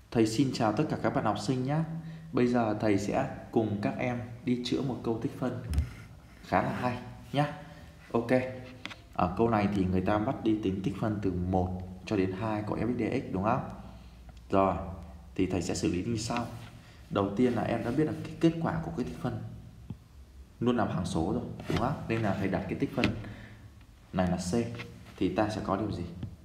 Thầy xin chào tất cả các bạn học sinh nhé. Bây giờ thầy sẽ cùng các em đi chữa một câu tích phân khá là hay nhé. Ok. Ở câu này thì người ta bắt đi tính tích phân từ 1 cho đến 2 của fx dx đúng không? Rồi, thì thầy sẽ xử lý như sau. Đầu tiên là em đã biết là cái kết quả của cái tích phân luôn làm hằng số rồi, đúng không? Nên là thầy đặt cái tích phân này là c, thì ta sẽ có điều gì?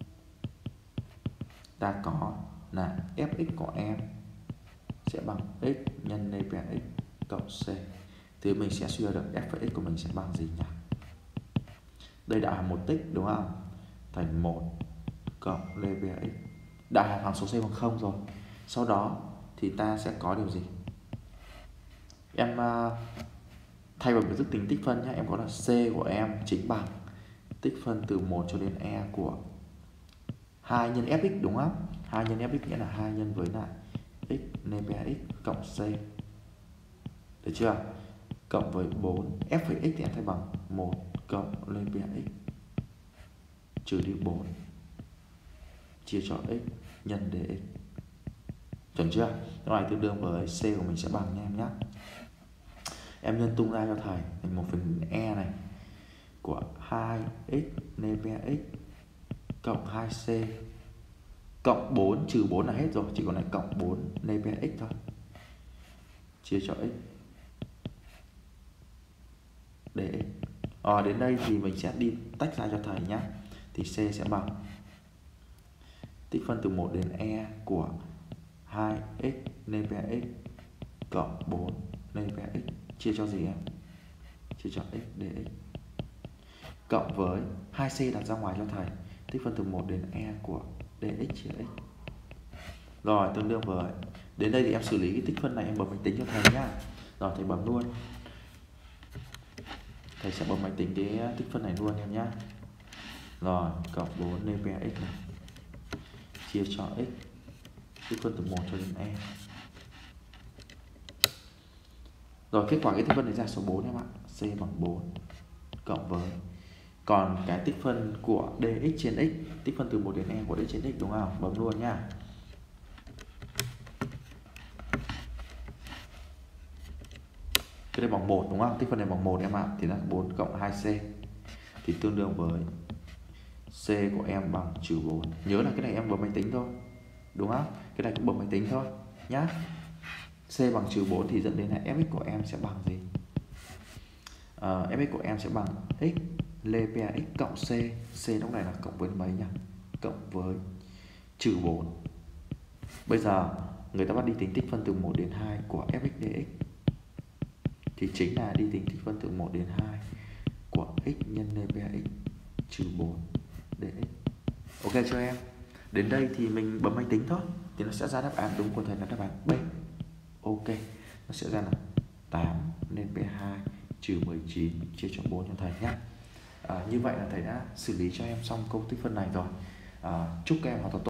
Ta có là fx của em sẽ bằng x nhân dpx cộng c. Thì mình sẽ suy ra được f của x của mình sẽ bằng gì nhỉ? Đây đã là một tích đúng không? Thành 1 cộng dpx. Đã là hằng số c bằng 0 rồi. Sau đó thì ta sẽ có điều gì? Em thay vào biểu thức tính tích phân nhé, em có là c của em chính bằng tích phân từ 1 cho đến e của 2 nhân fx đúng không? 2 nhân fx nghĩa là 2 nhân với lại x dpx cộng c. Được chưa? Cộng với 4. F với x thì em thay bằng 1 cộng dpx trừ đi 4 chia cho x nhân dx. Chuẩn chưa? Cái này tương đương với c của mình sẽ bằng nha em nhé. Em nhân tung ra cho thầy thành 1 phần e này của 2x dpx cộng 2c cộng 4 trừ 4 là hết rồi, chỉ còn lại cộng 4 dpx thôi. Chia cho x dx. Đến đây thì mình sẽ đi tách ra cho thầy nhé. Thì c sẽ bằng tích phân từ 1 đến e của 2x dpx cộng 4 dpx chia cho gì em? Chia cho x dx. Cộng với 2c đặt ra ngoài cho thầy, tích phân từ 1 đến e của dx chia x. Rồi, tương đương với, đến đây thì em xử lý cái tích phân này, em bấm máy tính cho thầy nhá. Rồi, thầy bấm luôn. Thầy sẽ bấm máy tính cái tích phân này luôn em nhá. Rồi, cộng 4 dpx này chia cho x, tích phân từ 1 cho đến e. Rồi, kết quả cái tích phân này ra số 4 em ạ. C bằng 4 cộng với, còn cái tích phân của dx trên x, tích phân từ 1 đến e của dx trên x đúng không? Bấm luôn nhá. Cái này bằng 1 đúng không? Tích phân này bằng 1 em ạ. Thì là 4 cộng 2c thì tương đương với c của em bằng trừ 4. Nhớ là cái này em bấm máy tính thôi, đúng không? Cái này cũng bấm máy tính thôi nhá. C bằng trừ 4 thì dẫn đến là fx của em sẽ bằng gì? Fx của em sẽ bằng x dpx cộng c. C lúc này là cộng với mấy nhỉ? Cộng với trừ 4. Bây giờ người ta bắt đi tính tích phân từ 1 đến 2 của fx dx, thì chính là đi tính tích phân từ 1 đến 2 của x nhân dpx trừ 4 dx. Ok cho em? Đến đây thì mình bấm máy tính thôi, thì nó sẽ ra đáp án đúng của thầy là đáp án B. Ok, nó sẽ ra là 8 nên P2 trừ 19 chia cho 4 cho thầy nhé. Như vậy là thầy đã xử lý cho em xong câu tích phân này rồi. Chúc các em học tập tốt.